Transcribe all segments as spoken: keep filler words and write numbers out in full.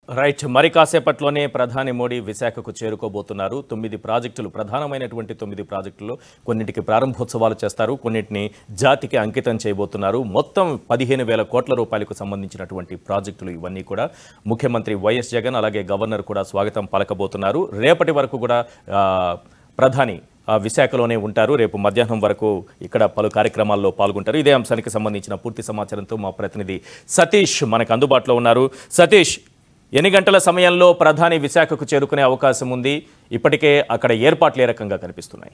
Right మరి కాసేపట్లోనే ప్రధాని మోడీ విశాఖకు చేరుకోబోతున్నారు. తొమ్మిది ప్రాజెక్టులు ప్రధానమైనటువంటి తొమ్మిది ప్రాజెక్టులు కొన్నిటికి ప్రారంభోత్సవాలు చేస్తారు, కొన్నిటిని జాతికి అంకితం చేయబోతున్నారు. మొత్తం పదిహేను వేల కోట్ల రూపాయలకు సంబంధించినటువంటి ప్రాజెక్టులు ఇవన్నీ కూడా ముఖ్యమంత్రి వైఎస్ జగన్ అలాగే గవర్నర్ కూడా స్వాగతం పలకబోతున్నారు. రేపటి వరకు కూడా ప్రధాని విశాఖలోనే ఉంటారు. రేపు మధ్యాహ్నం వరకు ఇక్కడ పలు కార్యక్రమాల్లో పాల్గొంటారు. ఇదే అంశానికి సంబంధించిన పూర్తి సమాచారంతో మా ప్రతినిధి సతీష్ మనకు అందుబాటులో ఉన్నారు. సతీష్, ఎన్ని గంటల సమయంలో ప్రధాని విశాఖకు చేరుకునే అవకాశం ఉంది? ఇప్పటికే అక్కడ ఏర్పాట్లు ఏ రకంగా కనిపిస్తున్నాయి?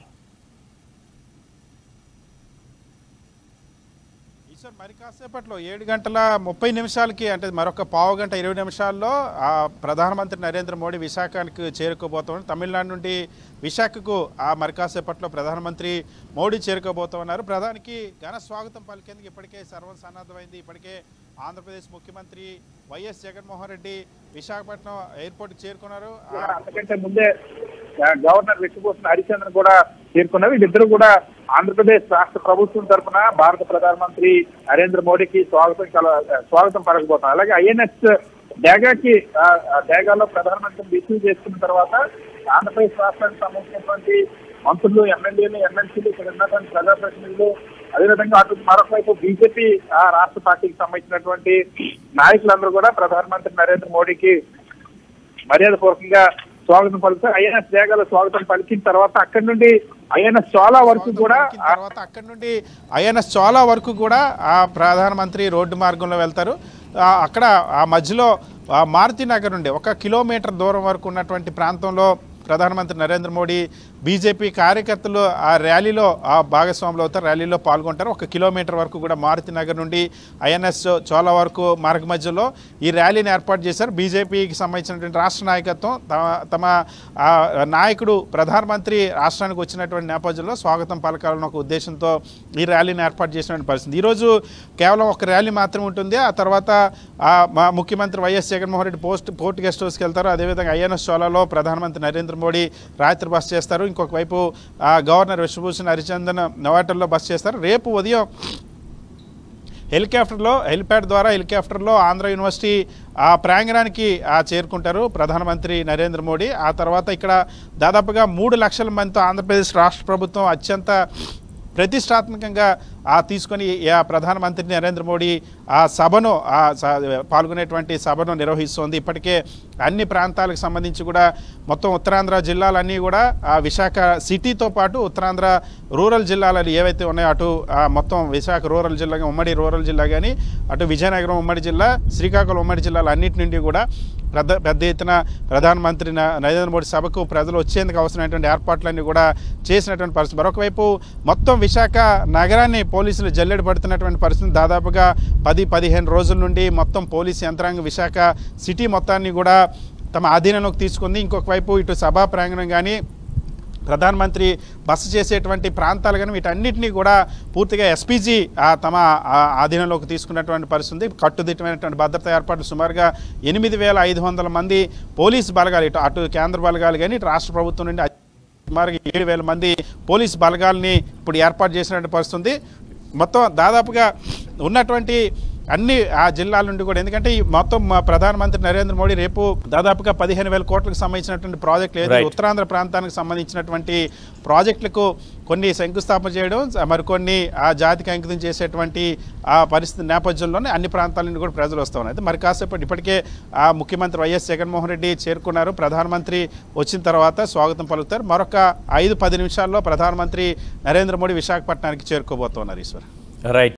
ఈశ్వర్, మరి కాసేపట్లో ఏడు గంటల ముప్పై నిమిషాలకి అంటే మరొక పావు గంట ఇరవై నిమిషాల్లో ఆ ప్రధానమంత్రి నరేంద్ర మోడీ విశాఖకు చేరుకోబోతున్నారు. తమిళనాడు నుండి విశాఖకు ఆ మరి కాసేపట్లో ప్రధానమంత్రి మోడీ చేరుకోబోతున్నారు. ప్రధానికి ఘన స్వాగతం పలికేందుకు ఇప్పటికే సర్వం సన్నద్ధమైంది. ఇప్పటికే ఆంధ్రప్రదేశ్ ముఖ్యమంత్రి వైఎస్ జగన్మోహన్ రెడ్డి విశాఖపట్నం ఎయిర్పోర్ట్కి చేరుకున్నారు. అంతకంటే ముందే గవర్నర్ విశ్వభూషణ్ హరిచంద్రన్ కూడా చేరుకున్నారు. వీళ్ళిద్దరూ కూడా ఆంధ్రప్రదేశ్ రాష్ట్ర ప్రభుత్వం తరఫున భారత ప్రధానమంత్రి నరేంద్ర మోడీకి స్వాగతం స్వాగతం పలకబోతున్నారు. అలాగే ఐఎన్ఎస్ డేగాకి డేగాలో ప్రధానమంత్రిని రిసీవ్ చేసుకున్న తర్వాత ఆంధ్రప్రదేశ్ రాష్ట్రానికి సంబంధించినటువంటి మంత్రులు, ఎమ్మెల్యేలు, ఎమ్మెల్సీలు, ఇక్కడ ఉన్నటువంటి ప్రజాప్రతినిధులు, అదేవిధంగా అటు మరొక వైపు బీజేపీ రాష్ట్ర పార్టీకి సంబంధించినటువంటి నాయకులందరూ కూడా ప్రధానమంత్రి నరేంద్ర మోడీకి మర్యాద పూర్వకంగా స్వాగతం పలుకుతారు. ఐఎన్ఎస్ డేగాలో స్వాగతం పలికిన తర్వాత అక్కడి నుండి ఐఎన్ఎస్ చోళా వరకు కూడా తర్వాత అక్కడి నుండి ఐఎన్ఎస్ చోళా వరకు కూడా ఆ ప్రధానమంత్రి రోడ్డు మార్గంలో వెళ్తారు. అక్కడ ఆ మధ్యలో మారుతినగర్ నుండి ఒక కిలోమీటర్ దూరం వరకు ఉన్నటువంటి ప్రాంతంలో ప్రధానమంత్రి నరేంద్ర మోడీ బీజేపీ కార్యకర్తలు ఆ ర్యాలీలో ఆ భాగస్వాములు అవుతారు, ర్యాలీలో పాల్గొంటారు. ఒక కిలోమీటర్ వరకు కూడా మారుతినగర్ నుండి ఐఎన్ఎస్ చోళా వరకు మార్గ మధ్యలో ఈ ర్యాలీని ఏర్పాటు చేశారు. బీజేపీకి సంబంధించినటువంటి రాష్ట్ర నాయకత్వం తమ నాయకుడు ప్రధానమంత్రి రాష్ట్రానికి వచ్చినటువంటి నేపథ్యంలో స్వాగతం పలకాలన్న ఒక ఉద్దేశంతో ఈ ర్యాలీని ఏర్పాటు చేసినటువంటి పరిస్థితి. ఈరోజు కేవలం ఒక ర్యాలీ మాత్రమే ఉంటుంది. ఆ తర్వాత మా ముఖ్యమంత్రి YS Jaganmohan Reddy post port guest హౌస్కి వెళ్తారు. అదేవిధంగా ఐఎన్ఎస్ చోళాలో ప్రధానమంత్రి నరేంద్ర మోడీ రాత్రి బస చేస్తారు. ఇంకొక వైపు గవర్నర్ విశ్వభూషణ్ హరిచందన్ నవాటల్లో బస చేస్తారు. రేపు ఉదయం హెలికాప్టర్లో హెలిప్యాడ్ ద్వారా హెలికాప్టర్లో ఆంధ్ర యూనివర్సిటీ ఆ ప్రాంగణానికి చేరుకుంటారు ప్రధానమంత్రి నరేంద్ర మోడీ. ఆ తర్వాత ఇక్కడ దాదాపుగా మూడు లక్షల మందితో ఆంధ్రప్రదేశ్ రాష్ట్ర ప్రభుత్వం అత్యంత ప్రతిష్టాత్మకంగా ఆ తీసుకొని ఆ ప్రధానమంత్రి నరేంద్ర మోడీ ఆ సభను ఆ పాల్గొనేటువంటి సభను నిర్వహిస్తోంది. ఇప్పటికే అన్ని ప్రాంతాలకు సంబంధించి కూడా మొత్తం ఉత్తరాంధ్ర జిల్లాలన్నీ కూడా ఆ విశాఖ సిటీతో పాటు ఉత్తరాంధ్ర రూరల్ జిల్లాలు ఏవైతే ఉన్నాయో అటు మొత్తం విశాఖ రూరల్ జిల్లా, ఉమ్మడి రూరల్ జిల్లా కానీ అటు విజయనగరం ఉమ్మడి జిల్లా, శ్రీకాకుళం ఉమ్మడి జిల్లాలు అన్నిటి నుండి కూడా పెద్ద పెద్ద ఎత్తున ప్రధానమంత్రి నరేంద్ర మోడీ సభకు ప్రజలు వచ్చేందుకు అవసరమైనటువంటి ఏర్పాట్లన్నీ కూడా చేసినటువంటి పరిస్థితి. మరొకవైపు మొత్తం విశాఖ నగరాన్ని పోలీసులు జల్లెడ పడుతున్నటువంటి పరిస్థితి. దాదాపుగా పది పదిహేను రోజుల నుండి మొత్తం పోలీసు యంత్రాంగం విశాఖ సిటీ మొత్తాన్ని కూడా తమ ఆధీనంలోకి తీసుకుంది. ఇంకొక వైపు ఇటు సభా ప్రాంగణం కానీ ప్రధానమంత్రి బస చేసేటువంటి ప్రాంతాలు కానీ వీటన్నిటినీ కూడా పూర్తిగా ఎస్పీజీ తమ ఆధీనంలోకి తీసుకున్నటువంటి పరిస్థితి. కట్టుదిట్టమైనటువంటి భద్రతా ఏర్పాట్లు సుమారుగా ఎనిమిది వేల ఐదు వందల మంది పోలీసు బలగాలు ఇటు అటు కేంద్ర బలగాలు కానీ ఇటు రాష్ట్ర ప్రభుత్వం నుండి సుమారుగా ఏడు వేల మంది పోలీసు బలగాల్ని ఇప్పుడు ఏర్పాటు చేసినటువంటి పరిస్థితి. మొత్తం దాదాపుగా ఉన్నటువంటి అన్ని ఆ జిల్లాల నుండి కూడా, ఎందుకంటే ఈ మొత్తం ప్రధానమంత్రి నరేంద్ర మోడీ రేపు దాదాపుగా పదిహేను వేల కోట్లకు సంబంధించినటువంటి ప్రాజెక్టులు ఏదైతే ఉత్తరాంధ్ర ప్రాంతానికి సంబంధించినటువంటి ప్రాజెక్టులకు కొన్ని శంకుస్థాపన చేయడం, మరికొన్ని ఆ జాతికి అంకితం చేసేటువంటి ఆ పరిస్థితి నేపథ్యంలోనే అన్ని ప్రాంతాల నుండి కూడా ప్రజలు వస్తూ ఉన్నారు. మరి కాసేపటి ఇప్పటికే ఆ ముఖ్యమంత్రి వైఎస్ జగన్మోహన్ రెడ్డి చేరుకున్నారు. ప్రధానమంత్రి వచ్చిన తర్వాత స్వాగతం పలుకుతారు. మరొక ఐదు పది నిమిషాల్లో ప్రధానమంత్రి నరేంద్ర మోడీ విశాఖపట్నానికి చేరుకోబోతున్నారు. ఈశ్వర్, రైట్.